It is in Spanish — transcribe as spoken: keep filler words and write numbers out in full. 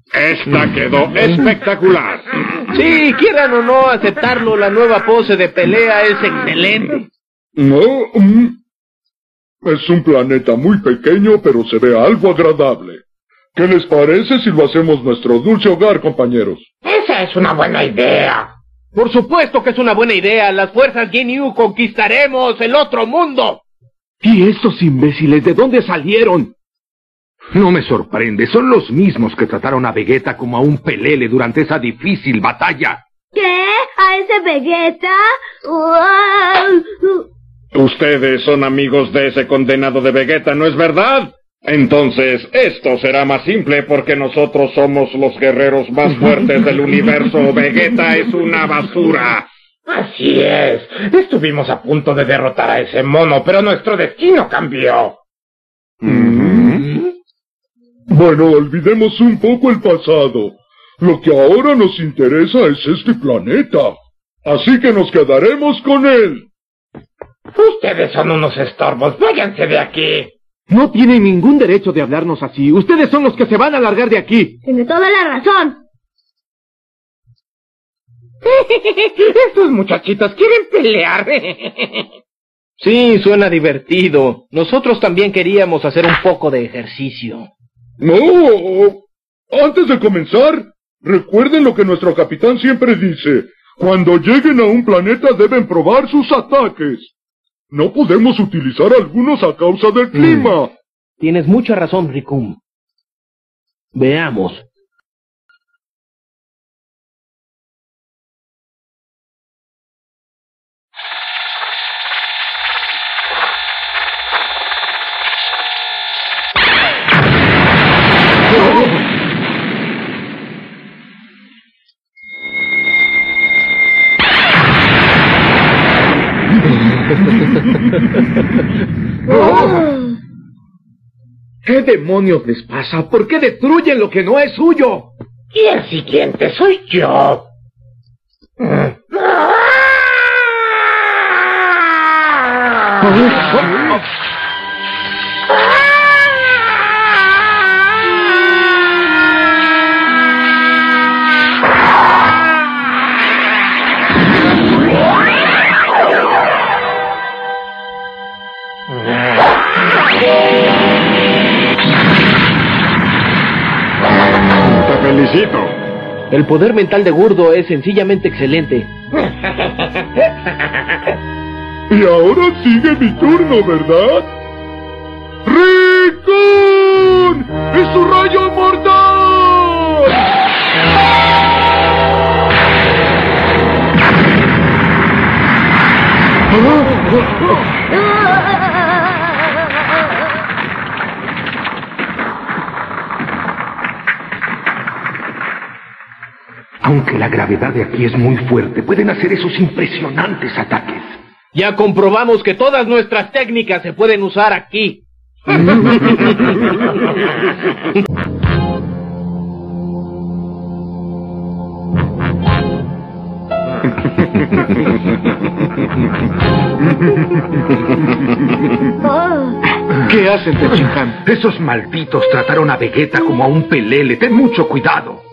Esta quedó espectacular. Sí, quieran o no aceptarlo, la nueva pose de pelea es excelente. No, es un planeta muy pequeño, pero se ve algo agradable. ¿Qué les parece si lo hacemos nuestro dulce hogar, compañeros? Esa es una buena idea. Por supuesto que es una buena idea. Las fuerzas Ginyu conquistaremos el otro mundo. ¿Y estos imbéciles de dónde salieron? No me sorprende, son los mismos que trataron a Vegeta como a un pelele durante esa difícil batalla. ¿Qué? ¿A ese Vegeta? Ustedes son amigos de ese condenado de Vegeta, ¿no es verdad? Entonces, esto será más simple porque nosotros somos los guerreros más fuertes del universo. Vegeta es una basura. Así es. Estuvimos a punto de derrotar a ese mono, pero nuestro destino cambió. Mm-hmm. Bueno, olvidemos un poco el pasado. Lo que ahora nos interesa es este planeta. Así que nos quedaremos con él. Ustedes son unos estorbos. Váyanse de aquí. No tienen ningún derecho de hablarnos así. Ustedes son los que se van a largar de aquí. Tiene toda la razón. Estos muchachitos quieren pelear. Sí, suena divertido. Nosotros también queríamos hacer un poco de ejercicio. No, antes de comenzar, recuerden lo que nuestro capitán siempre dice. Cuando lleguen a un planeta deben probar sus ataques. No podemos utilizar algunos a causa del clima. Mm. Tienes mucha razón, Rikum. Veamos. ¡Oh! ¿Qué demonios les pasa? ¿Por qué destruyen lo que no es suyo? Y el siguiente soy yo. Te felicito. El poder mental de Gurdo es sencillamente excelente. Y ahora sigue mi turno, ¿verdad? ¡Rikum! ¡Es su rayo mortal! Aunque la gravedad de aquí es muy fuerte, pueden hacer esos impresionantes ataques. Ya comprobamos que todas nuestras técnicas se pueden usar aquí. ¿Qué hacen, Tenshinhan? Esos malditos trataron a Vegeta como a un pelele. Ten mucho cuidado.